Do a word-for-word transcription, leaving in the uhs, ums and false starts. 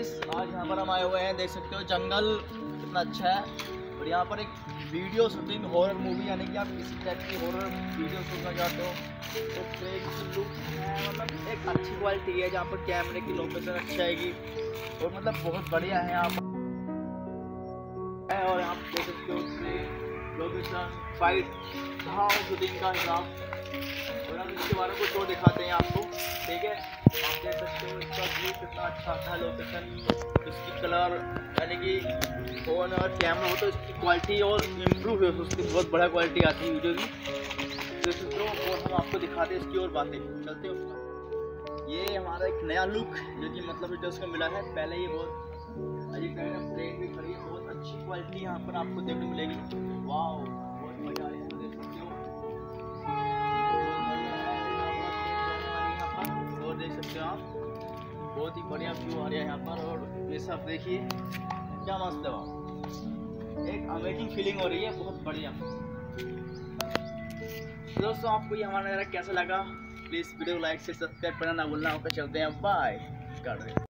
Guys, आज यहाँ पर हम आए हुए हैं, देख सकते हो जंगल कितना अच्छा है। और यहाँ पर एक वीडियो शूटिंग हॉरर मूवी, यानी कि आप किसी टाइप की हॉरर वीडियो शूट करना चाहते हो तो ट्रेन की लुक है, मतलब एक अच्छी क्वालिटी है जहाँ पर कैमरे की लोकेशन अच्छी आएगी और मतलब बहुत बढ़िया है यहाँ पर। और आप देख सकते हो ट्रेन लोकेशन फाइट धाव शूटिंग का हिसाब, और हम इसके बारे में कुछ और दिखाते हैं आपको। ठीक है, आप देख सकते हो इसका व्यू कितना अच्छा था, लोकेशन, इसकी कलर, यानी कि फ़ोन और कैमरा हो तो इसकी क्वालिटी और इम्प्रूव है, उसकी बहुत बड़ा क्वालिटी आती है वीडियो की। देख सकते हो, और हम आपको दिखाते हैं इसकी और बातें। चलते हो, ये हमारा एक नया लुक जो कि मतलब वीडियो को मिला है। पहले ये बहुत अजीब टाइप का ट्रेन भी खड़ी है, बहुत अच्छी क्वालिटी यहाँ पर आपको देखने को मिलेगी। वाह, बहुत मजा आया, देख सकते हो, और देख सकते हो आप बहुत ही बढ़िया व्यू आ रहा है यहाँ पर। और ये सब देखिए क्या मस्त है, वहाँ एक अमेजिंग फीलिंग हो रही है, बहुत बढ़िया। दोस्तों, आपको ये हमारा नज़ारा कैसा लगा, प्लीज़ वीडियो लाइक से सब्सक्राइब करना ना भूलना। होकर चलते हैं, बाय कर रहे हैं।